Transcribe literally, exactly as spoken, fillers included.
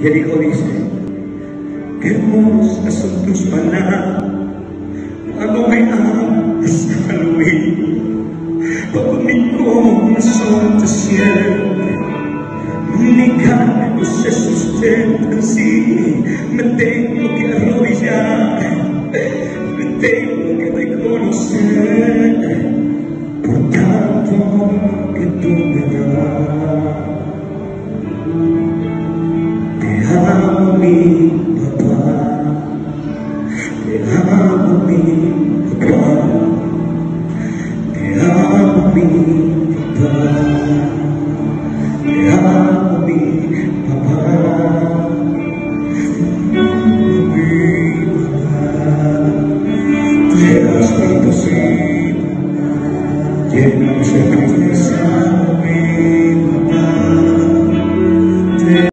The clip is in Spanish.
Y el hijo dice: qué hermosas son tus palabras, cuando me hablas al oído, cuando mi corazón te siente, mi carne no se sustenta, sí, me